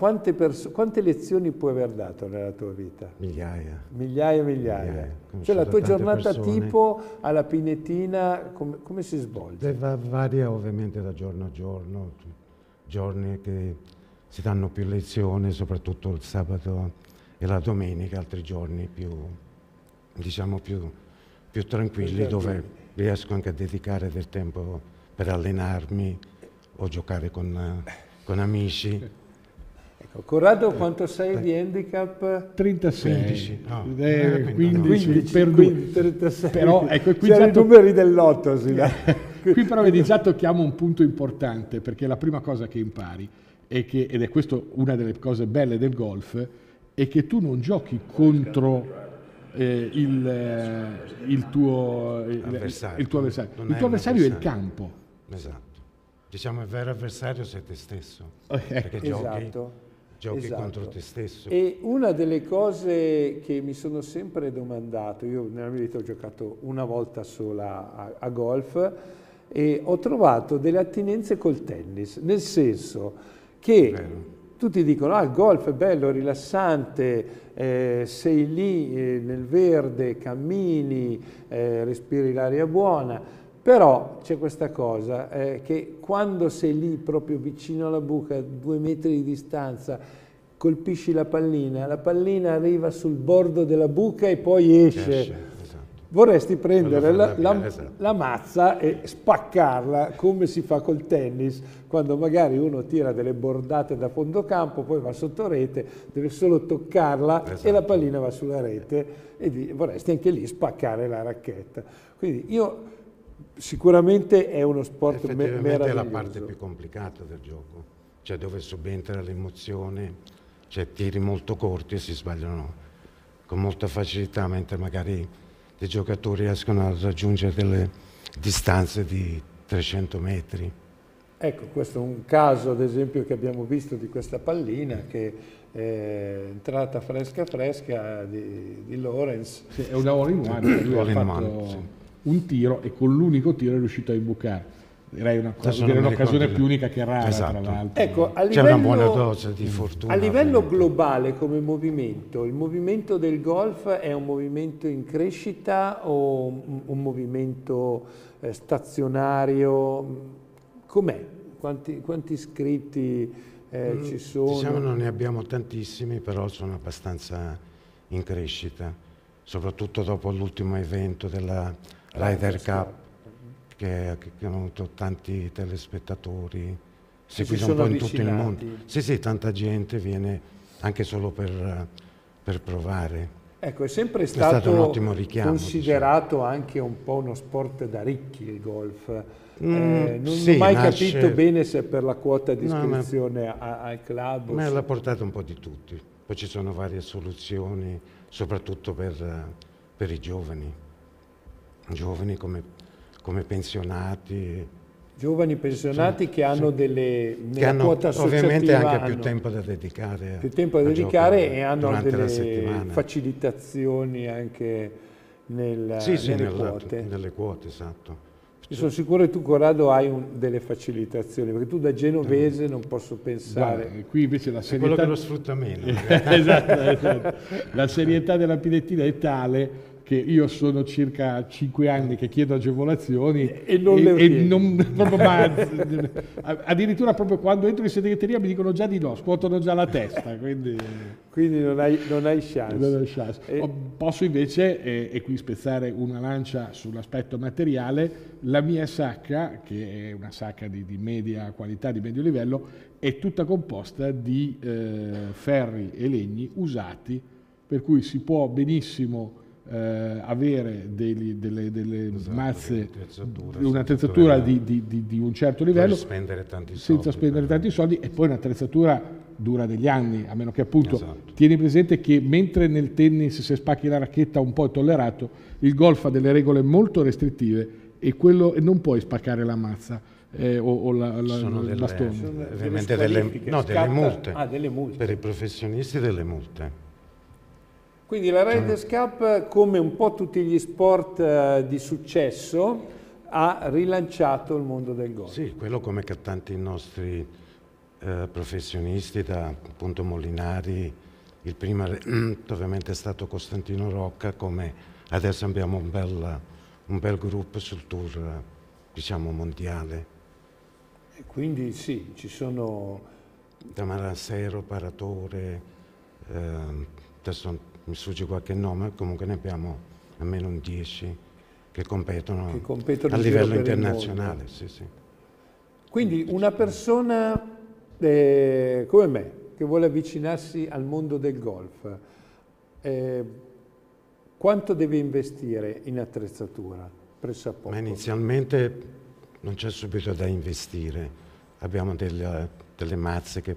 Speaker 1: quante lezioni puoi aver dato nella tua vita?
Speaker 5: Migliaia.
Speaker 1: Migliaia. Cioè la tua giornata tipo alla Pinetina come si svolge?
Speaker 5: Varia ovviamente da giorno a giorno, giorni che si danno più lezioni, soprattutto il sabato e la domenica, altri giorni più tranquilli, dove riesco anche a dedicare del tempo per allenarmi o giocare con amici.
Speaker 1: Ecco, Corrado, quanto sei di handicap?
Speaker 2: 36.
Speaker 5: 15,
Speaker 2: 15 per
Speaker 1: 15, 36.
Speaker 2: Però ecco, qui
Speaker 1: i numeri del lotto.
Speaker 2: Qui però vedi, già tocchiamo un punto importante, perché la prima cosa che impari ed è questo una delle cose belle del golf, è che tu non giochi contro il tuo avversario. Il tuo avversario è il campo.
Speaker 5: Esatto. Diciamo il vero avversario sei te stesso, perché giochi contro te stesso.
Speaker 1: E una delle cose che mi sono sempre domandato, io nella mia vita ho giocato una volta sola a golf e ho trovato delle attinenze col tennis, nel senso che tutti dicono il golf è bello, rilassante, sei lì nel verde, cammini, respiri l'aria buona. Però c'è questa cosa, che quando sei lì proprio vicino alla buca, a 2 metri di distanza, colpisci la pallina arriva sul bordo della buca e poi esce.
Speaker 5: Esatto.
Speaker 1: Vorresti prendere la mazza e spaccarla come si fa col tennis, quando magari uno tira delle bordate da fondo campo, poi va sotto rete, deve solo toccarla e la pallina va sulla rete e vorresti anche lì spaccare la racchetta. Quindi sicuramente è uno sport meraviglioso.
Speaker 5: È la parte più complicata del gioco, cioè dove subentra l'emozione, cioè tiri molto corti e si sbagliano con molta facilità, mentre magari i giocatori riescono a raggiungere delle distanze di 300 metri.
Speaker 1: Ecco, questo è un caso ad esempio che abbiamo visto di questa pallina che è entrata fresca di Lorenz.
Speaker 2: Sì, è una all-in-one, lui ha fatto un tiro e con l'unico tiro è riuscito a imbucare. Direi un'occasione più unica che rara, tra l'altro.
Speaker 1: Ecco,
Speaker 5: c'è una buona dose di fortuna.
Speaker 1: A livello globale come movimento, il movimento del golf è un movimento in crescita o un movimento stazionario? Com'è? Quanti iscritti ci sono?
Speaker 5: Diciamo non ne abbiamo tantissimi, però sono abbastanza in crescita, soprattutto dopo l'ultimo evento della Ryder Cup, che hanno avuto tanti telespettatori, seguito un po' in tutto il mondo. Sì, tanta gente viene anche solo per provare.
Speaker 1: Ecco, è sempre stato
Speaker 5: un ottimo richiamo,
Speaker 1: considerato anche un po' uno sport da ricchi il golf. Non ho mai capito bene se per la quota di iscrizione al club.
Speaker 5: Ma è la portata un po' di tutti. Poi ci sono varie soluzioni, soprattutto per i giovani come pensionati.
Speaker 1: Giovani pensionati che hanno nella quota associativa
Speaker 5: ovviamente anche più tempo da dedicare.
Speaker 1: Più tempo da dedicare e hanno delle facilitazioni anche nelle quote.
Speaker 5: Nelle quote, esatto.
Speaker 1: Io sono sicuro che tu, Corrado, hai delle facilitazioni, perché tu da genovese non posso pensare.
Speaker 2: Guarda, qui invece la serietà...
Speaker 5: Quello che lo sfrutta meno.
Speaker 2: esatto. La serietà della pilettina è tale che io sono circa 5 anni che chiedo agevolazioni
Speaker 1: e non le
Speaker 2: proprio mai, addirittura proprio quando entro in segreteria mi dicono già di no, scuotono già la testa, quindi
Speaker 1: non hai chance.
Speaker 2: Posso invece, e qui spezzare una lancia sull'aspetto materiale, la mia sacca, che è una sacca di media qualità, di medio livello, è tutta composta di ferri e legni usati, per cui si può benissimo avere delle mazze, un'attrezzatura di un certo livello senza spendere tanti soldi, e poi un'attrezzatura dura degli anni, a meno che appunto tieni presente che mentre nel tennis se spacchi la racchetta un po' è tollerato, il golf ha delle regole molto restrittive e non puoi spaccare la mazza o il bastone.
Speaker 5: Ovviamente delle multe.
Speaker 1: Delle multe
Speaker 5: per i professionisti, delle multe.
Speaker 1: Quindi la Ryder Cup, come un po' tutti gli sport di successo, ha rilanciato il mondo del golf.
Speaker 5: Sì, quello come che tanti nostri professionisti, da appunto Molinari, il primo ovviamente è stato Costantino Rocca, come adesso abbiamo un bel gruppo sul tour, diciamo, mondiale.
Speaker 1: E quindi sì, ci sono...
Speaker 5: Tamarassero, Paratore, adesso mi sfugge qualche nome, comunque ne abbiamo almeno un 10 che competono a livello internazionale. Sì.
Speaker 1: Quindi una persona come me, che vuole avvicinarsi al mondo del golf, quanto deve investire in attrezzatura? Pressappoco.
Speaker 5: Ma inizialmente non c'è subito da investire, abbiamo delle mazze che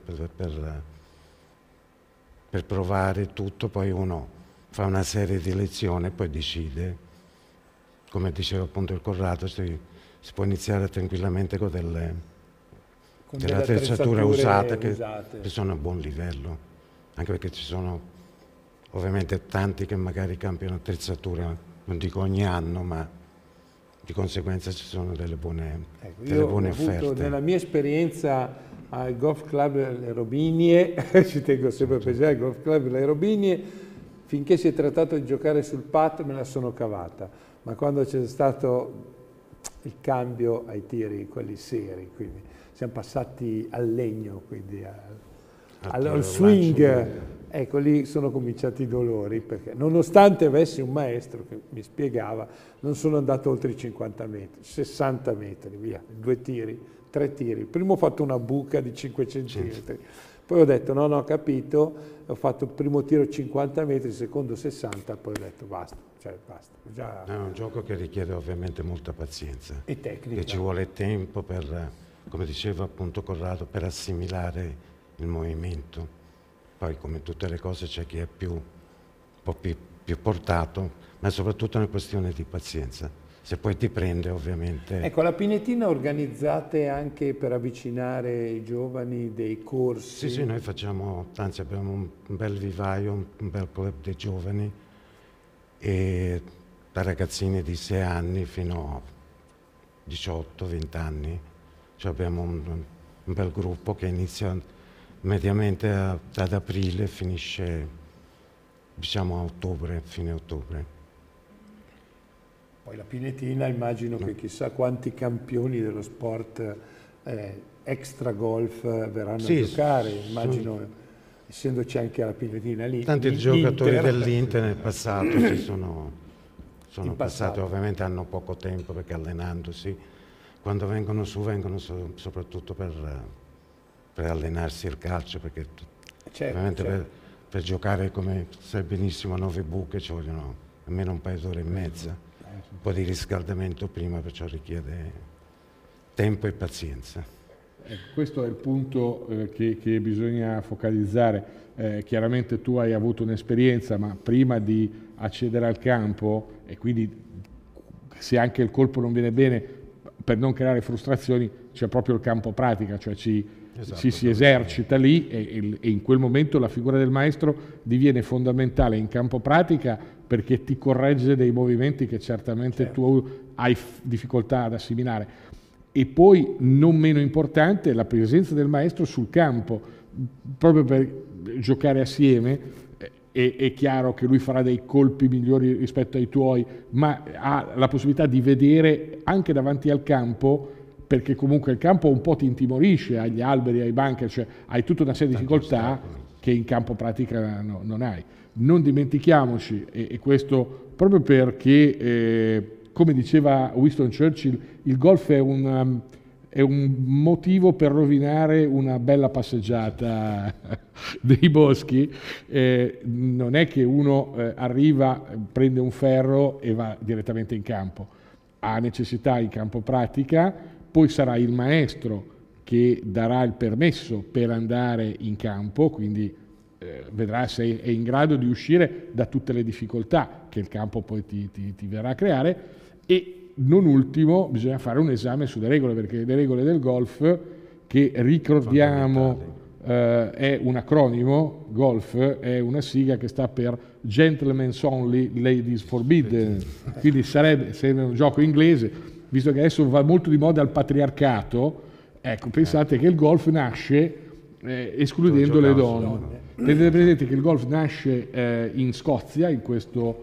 Speaker 5: per provare tutto, poi uno fa una serie di lezioni e poi decide, come diceva appunto il Corrado, si può iniziare tranquillamente con delle attrezzature usate che sono a buon livello, anche perché ci sono ovviamente tanti che magari cambiano attrezzature, non dico ogni anno, ma di conseguenza ci sono delle buone offerte.
Speaker 1: Nella mia esperienza al Golf Club Le Robinie, ci tengo sempre a pensare al Golf Club Le Robinie, finché si è trattato di giocare sul pat me la sono cavata, ma quando c'è stato il cambio ai tiri, quelli seri, quindi siamo passati al legno, quindi al swing, ecco lì sono cominciati i dolori, perché nonostante avessi un maestro che mi spiegava, non sono andato oltre i 50 metri, 60 metri, via, 2 tiri, 3 tiri. Prima ho fatto una buca di 5 centimetri, poi ho detto no, ho capito, ho fatto il primo tiro 50 metri, il secondo 60, poi ho detto basta. Già...
Speaker 5: È un gioco che richiede ovviamente molta pazienza
Speaker 1: e tecnica.
Speaker 5: Che ci vuole tempo per, come diceva appunto Corrado, per assimilare il movimento. Poi come tutte le cose c'è chi è un po' più portato, ma soprattutto è una questione di pazienza. Se poi ti prende ovviamente...
Speaker 1: Ecco, la Pinetina organizzate anche per avvicinare i giovani dei corsi?
Speaker 5: Sì, noi facciamo, anzi abbiamo un bel vivaio, un bel club dei giovani, e da ragazzini di 6 anni fino a 18-20 anni. Cioè abbiamo un bel gruppo che inizia mediamente ad aprile e finisce diciamo a ottobre, fine ottobre.
Speaker 1: Poi la Pinetina immagino che chissà quanti campioni dello sport extra golf verranno a giocare, immagino essendoci anche la Pinetina lì.
Speaker 5: Tanti giocatori dell'Inter nel passato sono passati, ovviamente hanno poco tempo perché allenandosi, quando vengono soprattutto per allenarsi il calcio, perché ovviamente per giocare, come sai benissimo, a 9 buche ci vogliono almeno un paio d'ore e mezza, un po' di riscaldamento prima, perciò richiede tempo e pazienza.
Speaker 2: Questo è il punto che bisogna focalizzare. Chiaramente tu hai avuto un'esperienza, ma prima di accedere al campo, e quindi se anche il colpo non viene bene, per non creare frustrazioni, c'è proprio il campo pratica, cioè ci si esercita lì e in quel momento la figura del maestro diviene fondamentale in campo pratica, perché ti corregge dei movimenti che certamente tu hai difficoltà ad assimilare. E poi, non meno importante, la presenza del maestro sul campo, proprio per giocare assieme. È chiaro che lui farà dei colpi migliori rispetto ai tuoi, ma ha la possibilità di vedere anche davanti al campo, perché comunque il campo un po' ti intimorisce, agli alberi, ai bunker, cioè hai tutta una serie di difficoltà che in campo pratica non hai. Non dimentichiamoci, e questo proprio perché... come diceva Winston Churchill, il golf è un motivo per rovinare una bella passeggiata dei boschi. Non è che uno arriva, prende un ferro e va direttamente in campo. Ha necessità in campo pratica, poi sarà il maestro che darà il permesso per andare in campo, quindi vedrà se è in grado di uscire da tutte le difficoltà che il campo poi ti verrà a creare. E non ultimo bisogna fare un esame sulle regole, perché le regole del golf, che ricordiamo è un acronimo, golf è una sigla che sta per Gentlemen's Only, Ladies Forbidden, quindi sarebbe un gioco inglese, visto che adesso va molto di moda il patriarcato. Ecco, pensate che il golf nasce escludendo le donne. Tenete presente che il golf nasce in Scozia, in questo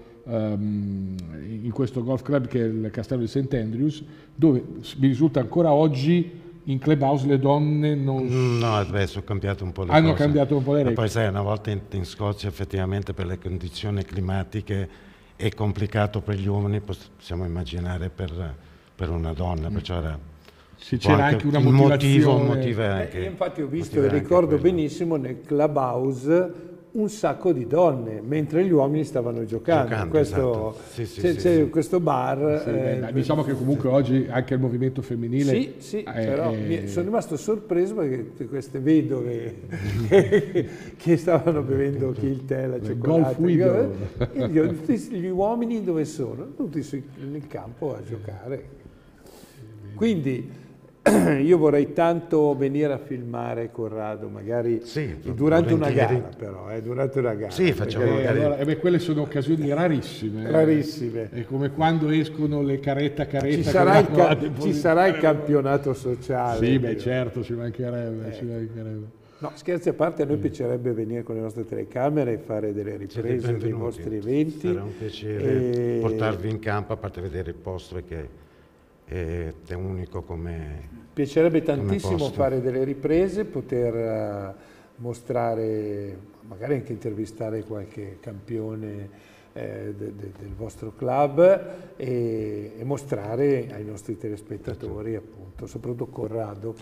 Speaker 2: golf club che è il Castello di St. Andrews, dove mi risulta ancora oggi in clubhouse le donne non...
Speaker 5: No, adesso ho cambiato un po' le cose.
Speaker 2: Hanno cambiato un po' le regole.
Speaker 5: Poi sai, una volta in Scozia effettivamente per le condizioni climatiche è complicato per gli uomini, possiamo immaginare per una donna, perciò era...
Speaker 2: Se c'era anche una motivazione.
Speaker 5: Motivo anche,
Speaker 1: infatti ho visto e ricordo benissimo nel clubhouse un sacco di donne, mentre gli uomini stavano giocando.
Speaker 5: Esatto.
Speaker 1: C'è questo bar.
Speaker 2: Sì, diciamo che comunque oggi anche il movimento femminile...
Speaker 1: Sì, però sono rimasto sorpreso perché queste vedove che stavano bevendo chi il tè, la cioccolata. Gli uomini dove sono? Tutti nel campo a giocare. Quindi io vorrei tanto venire a filmare Corrado, magari durante una gara, però, durante una gara.
Speaker 5: Sì, facciamo magari...
Speaker 2: quelle sono occasioni rarissime.
Speaker 1: Rarissime.
Speaker 2: È come quando escono le caretta.
Speaker 1: Ci sarà il campionato sociale.
Speaker 2: Sì, beh, certo, ci mancherebbe.
Speaker 1: No, scherzi a parte, a noi piacerebbe venire con le nostre telecamere e fare delle riprese dei vostri eventi.
Speaker 5: Sarà un piacere portarvi in campo, a parte vedere il posto che è unico come...
Speaker 1: Piacerebbe tantissimo fare delle riprese, poter mostrare, magari anche intervistare qualche campione del vostro club e mostrare ai nostri telespettatori, appunto, soprattutto Corrado.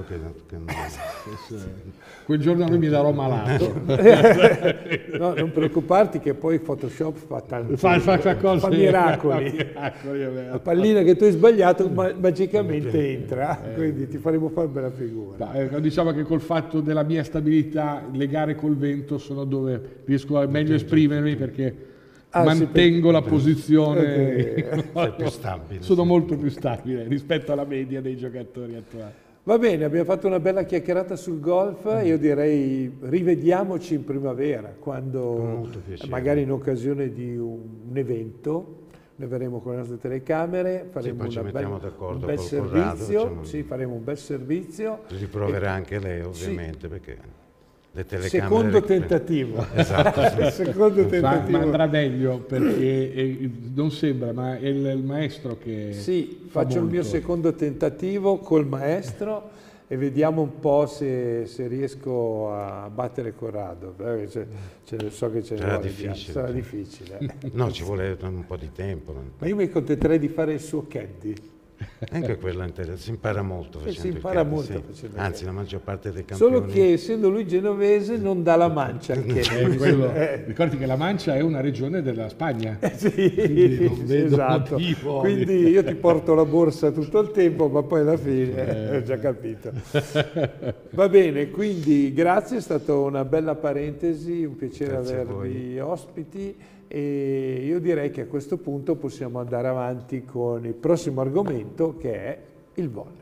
Speaker 2: Quel giorno lui mi darò malato.
Speaker 1: No, non preoccuparti che poi Photoshop fa
Speaker 2: miracoli.
Speaker 1: La pallina che tu hai sbagliato magicamente entra, quindi ti faremo fare bella figura.
Speaker 2: Diciamo che col fatto della mia stabilità, le gare col vento sono dove riesco a meglio esprimermi, perché mantengo la posizione,
Speaker 5: più stabile,
Speaker 2: sono molto più stabile rispetto alla media dei giocatori attuali.
Speaker 1: Va bene, abbiamo fatto una bella chiacchierata sul golf, io direi rivediamoci in primavera, quando magari in occasione di un evento, ne verremo con le nostre telecamere, faremo un bel servizio, faremo un bel servizio.
Speaker 5: Riproverà anche lei, ovviamente, perché...
Speaker 1: Secondo tentativo.
Speaker 5: Esatto.
Speaker 1: Secondo tentativo.
Speaker 2: Ma andrà meglio, perché non sembra, ma è il maestro che...
Speaker 1: Sì, faccio il mio secondo tentativo col maestro e vediamo un po' se riesco a battere Corrado. So che sarà difficile.
Speaker 5: No, ci vuole un po' di tempo.
Speaker 1: Ma io mi accontenterei di fare il suo caddy.
Speaker 5: Anche quella si impara molto facendo
Speaker 1: si impara molto
Speaker 5: facendo anzi la maggior parte dei campioni,
Speaker 1: solo che essendo lui genovese non dà la mancia
Speaker 2: ricordi che la Mancia è una regione della Spagna,
Speaker 1: esatto, quindi io ti porto la borsa tutto il tempo, ma poi alla fine ho già capito. Va bene, quindi grazie, è stata una bella parentesi, un piacere avervi ospiti. E io direi che a questo punto possiamo andare avanti con il prossimo argomento, che è il volley.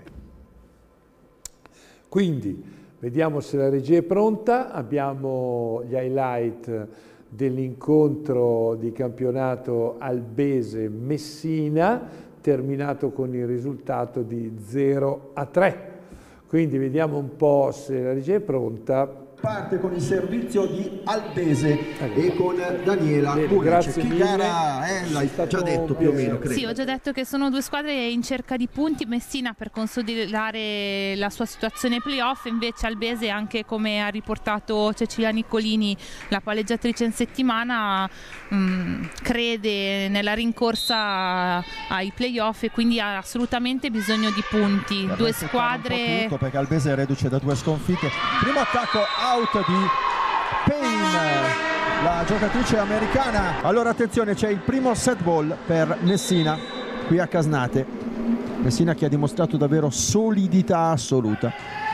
Speaker 1: Quindi vediamo se la regia è pronta, abbiamo gli highlight dell'incontro di campionato Albese-Messina, terminato con il risultato di 0-3. Quindi vediamo un po' se la regia è pronta.
Speaker 6: Parte con il servizio di Albese e con Daniela Puric.
Speaker 1: Grazie
Speaker 6: Che
Speaker 1: mille.
Speaker 6: gara è? L'hai già detto più o meno, credo.
Speaker 7: Sì, ho già detto che sono due squadre in cerca di punti. Messina per consolidare la sua situazione playoff, invece Albese, anche come ha riportato Cecilia Niccolini, la palleggiatrice in settimana, crede nella rincorsa ai playoff e quindi ha assolutamente bisogno di punti. Due squadre...
Speaker 6: Tutto perché Albese è reduce da 2 sconfitte. Primo attacco out di Payne, la giocatrice americana. Allora attenzione, c'è il primo set ball per Messina qui a Casnate. Messina che ha dimostrato davvero solidità assoluta.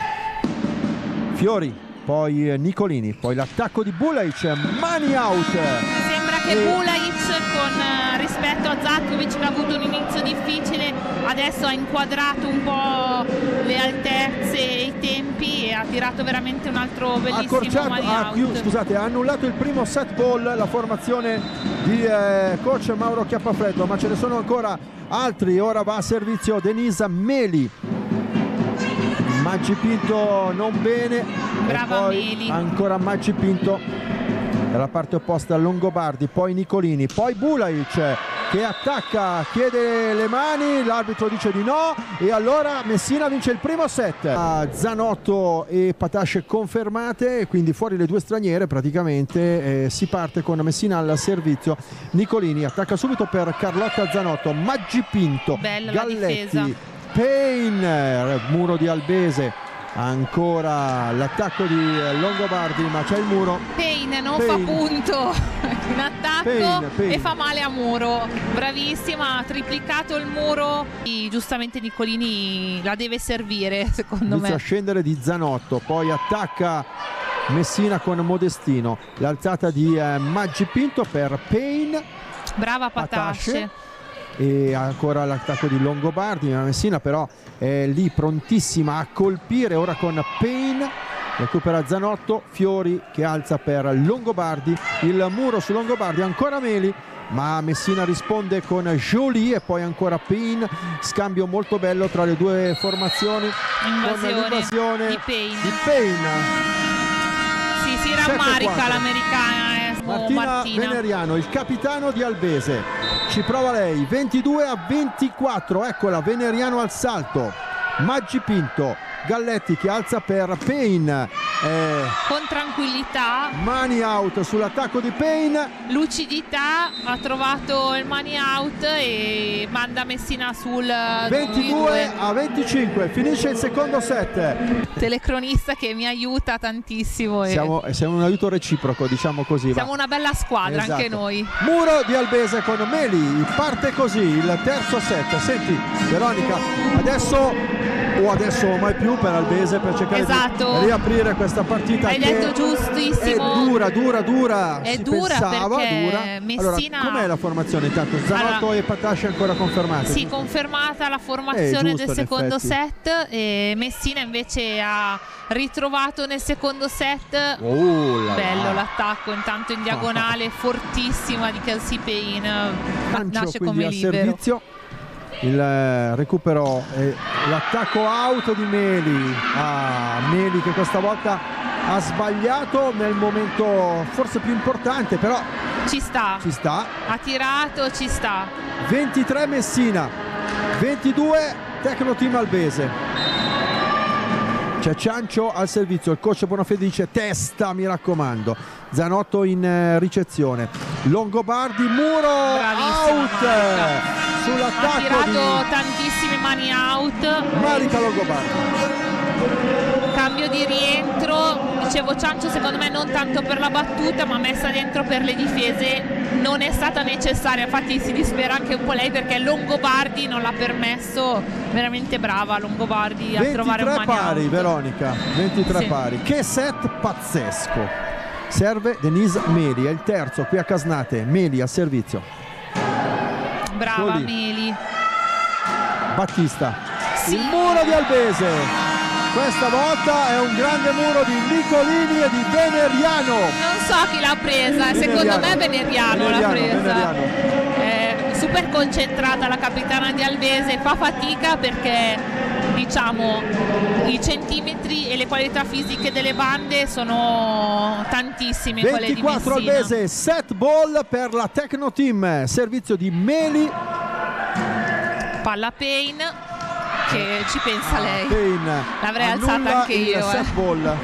Speaker 6: Fiori, poi Niccolini, poi l'attacco di Bulajic, mani out.
Speaker 7: Sembra che Bulajic, con rispetto a Zatkovic che ha avuto un inizio difficile, adesso ha inquadrato un po' le altezze e i tempi e ha tirato veramente un altro bellissimo mani out.
Speaker 6: Ha annullato il primo set ball la formazione di coach Mauro Chiappafreddo, ma ce ne sono ancora altri. Ora va a servizio Denisa Meli. Maggi Pinto non bene.
Speaker 7: Brava Meli.
Speaker 6: Ancora Maggi Pinto dalla parte opposta a Longobardi, poi Niccolini, poi Bulajic che attacca, chiede le mani, l'arbitro dice di no e allora Messina vince il primo set. Zanotto e Patasce confermate, quindi fuori le 2 straniere praticamente. Si parte con Messina al servizio. Niccolini attacca subito per Carlotta Zanotto, Maggi Pinto,
Speaker 7: bella
Speaker 6: Galletti,
Speaker 7: la difesa.
Speaker 6: Payne, muro di Albese, Ancora l'attacco di Longobardi, ma c'è il muro.
Speaker 7: Payne non fa punto in attacco e fa male a Muro. Bravissima, ha triplicato il Muro. E giustamente Nicolini la deve servire, secondo
Speaker 6: Inizia
Speaker 7: me.
Speaker 6: a scendere di Zanotto, poi attacca Messina con Modestino. L'alzata di Maggi Pinto per Payne.
Speaker 7: Brava Patasce.
Speaker 6: E ancora l'attacco di Longobardi. Messina però è lì prontissima a colpire, ora con Payne, recupera Zanotto, Fiori che alza per Longobardi, il muro su Longobardi, ancora Meli, ma Messina risponde con Jolie e poi ancora Payne. Scambio molto bello tra le due formazioni.
Speaker 7: Invasione di
Speaker 6: Payne.
Speaker 7: Sì, si rammarica l'americana.
Speaker 6: Martina Veneriano, il capitano di Albese, ci prova lei, 22-24, eccola Veneriano al salto, Maggi Pinto, Galletti che alza per Payne,
Speaker 7: con tranquillità,
Speaker 6: mani out sull'attacco di Payne,
Speaker 7: lucidità, ha trovato il mani out e manda Messina sul
Speaker 6: 22-25, finisce il secondo set.
Speaker 7: Telecronista che mi aiuta tantissimo.
Speaker 6: Siamo un aiuto reciproco, diciamo così.
Speaker 7: Siamo una bella squadra, esatto. Anche noi.
Speaker 6: Muro di Albese con Meli, parte così il terzo set. Senti Veronica, adesso mai più per Albese, per cercare di riaprire questa partita.
Speaker 7: Hai detto giustissimo.
Speaker 6: È dura.
Speaker 7: È
Speaker 6: si
Speaker 7: dura
Speaker 6: pensava dura.
Speaker 7: Messina...
Speaker 6: Allora, com'è la formazione intanto? Zanotto e Patasce ancora confermate?
Speaker 7: Sì, confermata la formazione
Speaker 6: giusto,
Speaker 7: del secondo set, e Messina invece ha ritrovato nel secondo set. Bello l'attacco, intanto in diagonale fortissima di Kelsey Payne, nasce come libero.
Speaker 6: Servizio. Il recupero e l'attacco out di Meli. Meli che questa volta ha sbagliato nel momento forse più importante, però
Speaker 7: ci sta, ha tirato, ci sta.
Speaker 6: 23 Messina, 22 Tecnoteam Albese. C'è Ciancio al servizio, il coach Bonafede dice testa, mi raccomando. Zanotto in ricezione, Longobardi, muro.
Speaker 7: Bravissima,
Speaker 6: out sull'attacco,
Speaker 7: ha tirato tantissime mani out.
Speaker 6: Marica Longobardi.
Speaker 7: Cambio di rientro, dicevo Ciancio secondo me non tanto per la battuta ma messa dentro per le difese non è stata necessaria, infatti si dispera anche un po' lei perché Longobardi non l'ha permesso. Veramente brava Longobardi a trovare un mani
Speaker 6: pari
Speaker 7: out.
Speaker 6: Veronica, 23 sì. Pari, che set pazzesco. Serve Denise Meli, è il terzo qui a Casnate. Meli al servizio,
Speaker 7: brava Meli.
Speaker 6: Battista, sì. Il muro di Albese. Questa volta è un grande muro di Nicolini e di Veneriano.
Speaker 7: Non so chi l'ha presa, secondo me Veneriano l'ha presa. Super concentrata la capitana di Albese, fa fatica perché diciamo i centimetri e le qualità fisiche delle bande sono tantissime.
Speaker 6: 24
Speaker 7: quelle di Messina.
Speaker 6: Albese, set ball per la Tecnoteam, servizio di Meli.
Speaker 7: Palla Payne che ci pensa lei.
Speaker 6: Payne
Speaker 7: l'avrei alzata anche io.
Speaker 6: Set ball.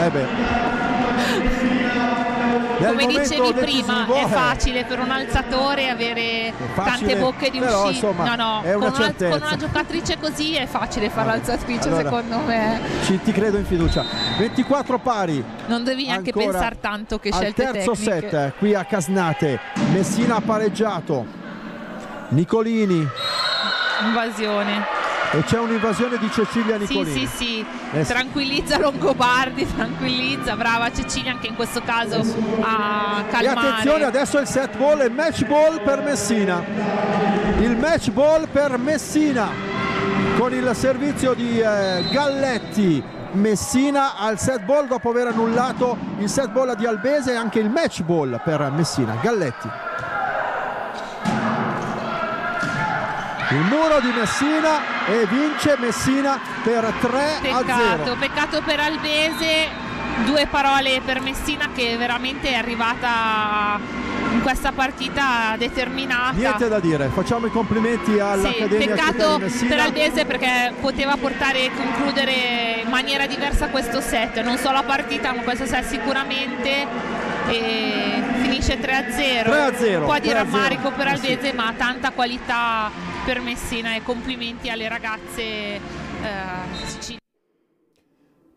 Speaker 7: Come dicevi prima, è facile per un alzatore avere tante bocche di uscita.
Speaker 6: Insomma,
Speaker 7: no,
Speaker 6: è una
Speaker 7: con una giocatrice così è facile fare l'alzatrice, allora, secondo me.
Speaker 6: Ti credo in fiducia. 24 pari.
Speaker 7: Non devi neanche pensare tanto che scelte tecniche.
Speaker 6: Al terzo set qui a Casnate, Messina ha pareggiato. Nicolini.
Speaker 7: Invasione.
Speaker 6: E c'è un'invasione di Cecilia Nicolini.
Speaker 7: Sì. Tranquillizza Longobardi, tranquillizza, brava Cecilia anche in questo caso a calmare.
Speaker 6: E attenzione, adesso il set ball e match ball per Messina. Il match ball per Messina con il servizio di Galletti. Messina al set ball dopo aver annullato il set ball di Albese e anche il match ball per Messina. Galletti. Il muro di Messina e vince Messina per 3-0.
Speaker 7: Peccato per Albese. Due parole per Messina che veramente è arrivata in questa partita determinata.
Speaker 6: Niente da dire, facciamo i complimenti all'Accademia.
Speaker 7: Peccato per Albese perché poteva portare e concludere in maniera diversa questo set, non solo la partita ma questo set sicuramente. E finisce 3-0. Un po' di rammarico per Albese ma tanta qualità per Messina e complimenti alle ragazze siciliane.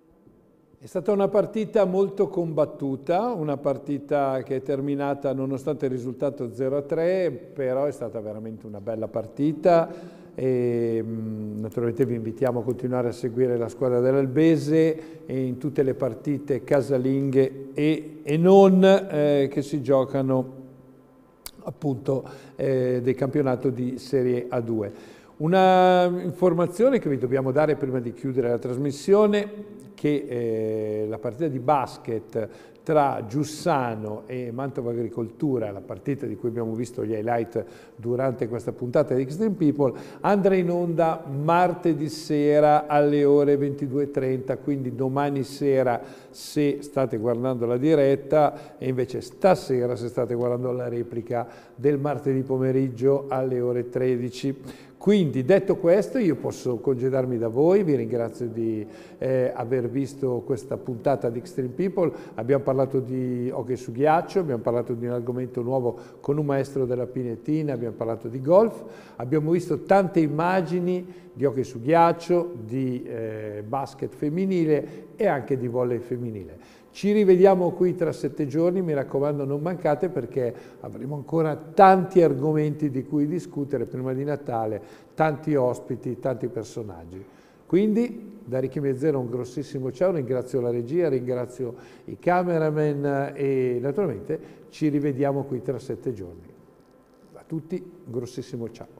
Speaker 1: È stata una partita molto combattuta, una partita che è terminata nonostante il risultato 0-3, però è stata veramente una bella partita e naturalmente vi invitiamo a continuare a seguire la squadra dell'Albese e in tutte le partite casalinghe e non che si giocano appunto del campionato di Serie A2. Una informazione che vi dobbiamo dare prima di chiudere la trasmissione, che la partita di basket tra Giussano e Mantova Agricoltura, la partita di cui abbiamo visto gli highlight durante questa puntata di Extreme People, andrà in onda martedì sera alle ore 22:30, quindi domani sera se state guardando la diretta e invece stasera se state guardando la replica del martedì pomeriggio alle ore 13. Quindi detto questo io posso congedarmi da voi, vi ringrazio di aver visto questa puntata di Extreme People. Abbiamo parlato di hockey su ghiaccio, abbiamo parlato di un argomento nuovo con un maestro della Pinetina, abbiamo parlato di golf, abbiamo visto tante immagini di hockey su ghiaccio, di basket femminile e anche di volley femminile. Ci rivediamo qui tra 7 giorni, mi raccomando non mancate perché avremo ancora tanti argomenti di cui discutere prima di Natale, tanti ospiti, tanti personaggi. Quindi da Ricky Mezzero un grossissimo ciao, ringrazio la regia, ringrazio i cameraman e naturalmente ci rivediamo qui tra 7 giorni. A tutti un grossissimo ciao.